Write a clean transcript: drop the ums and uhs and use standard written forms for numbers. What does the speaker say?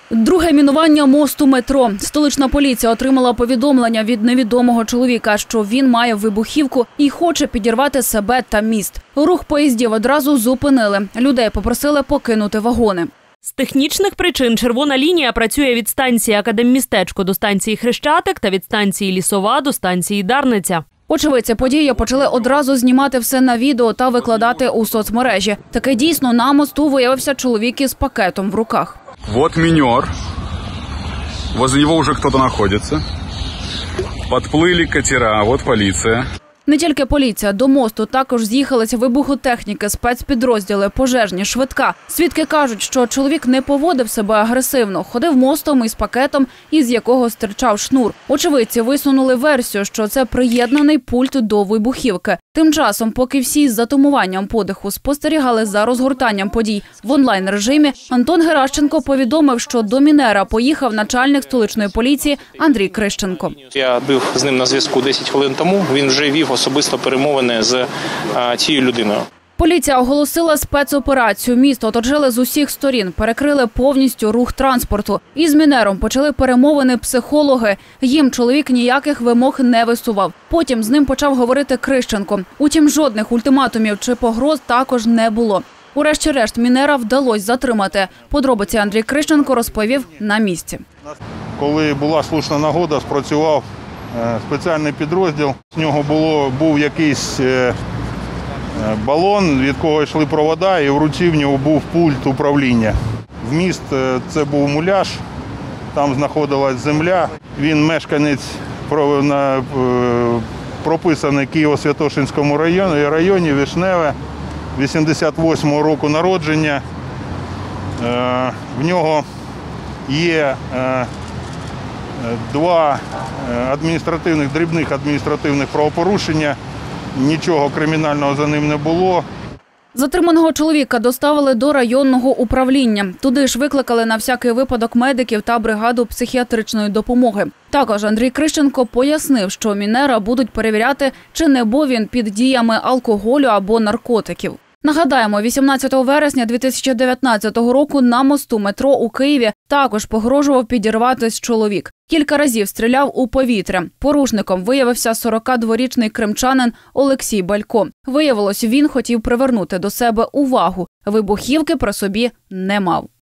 Друге мінування мосту метро. Столична поліція отримала повідомлення від невідомого чоловіка, що він має вибухівку і хоче підірвати себе та міст. Рух поїздів одразу зупинили. Людей попросили покинути вагони. З технічних причин червона лінія працює від станції Академмістечко до станції Хрещатик та від станції Лісова до станції Дарниця. Очевидці події почали одразу знімати все на відео та викладати у соцмережі. Таке дійсно на мосту виявився чоловік із пакетом в руках. Вот минер. Возле него уже кто-то находится. Подплыли катера, вот полиция. Не тільки поліція, до мосту також з'їхалися вибухотехніки, спецпідрозділи, пожежні, швидка. Свідки кажуть, що чоловік не поводив себе агресивно, ходив мостом із пакетом, із якого стирчав шнур. Очевидці висунули версію, що це приєднаний пульт до вибухівки. Тим часом, поки всі з затумуванням подиху спостерігали за розгортанням подій в онлайн-режимі, Антон Геращенко повідомив, що до Мінера поїхав начальник столичної поліції Андрій Крищенко. Я був з ним на зв'язку 10 хвилин тому, він вже вів особисто перемовини з цією людиною. Поліція оголосила спецоперацію. Місто оточили з усіх сторін, перекрили повністю рух транспорту. Із Мінером почали перемовини психологи. Їм чоловік ніяких вимог не висував. Потім з ним почав говорити Крищенко. Утім, жодних ультиматумів чи погроз також не було. Урешті-решт Мінера вдалося затримати. Подробиці Андрій Крищенко розповів на місці. Коли була слушна нагода, спрацював спеціальний підрозділ. З нього був якийсь балон, від кого йшли провода, і в руці в нього був пульт управління. Вміст – це був муляж, там знаходилась земля. Він мешканець, прописаний Києво-Святошинському районі, Вишневе, 88-го року народження. В нього є два дрібних адміністративних правопорушення. Нічого кримінального за ним не було. Затриманого чоловіка доставили до районного управління. Туди ж викликали на всякий випадок медиків та бригаду психіатричної допомоги. Також Андрій Крищенко пояснив, що Мінера будуть перевіряти, чи не був він під діями алкоголю або наркотиків. Нагадаємо, 18 вересня 2019 року на мосту метро у Києві також погрожував підірватись чоловік. Кілька разів стріляв у повітря. Порушником виявився 42-річний кримчанин Олексій Балько. Виявилось, він хотів привернути до себе увагу. Вибухівки при собі не мав.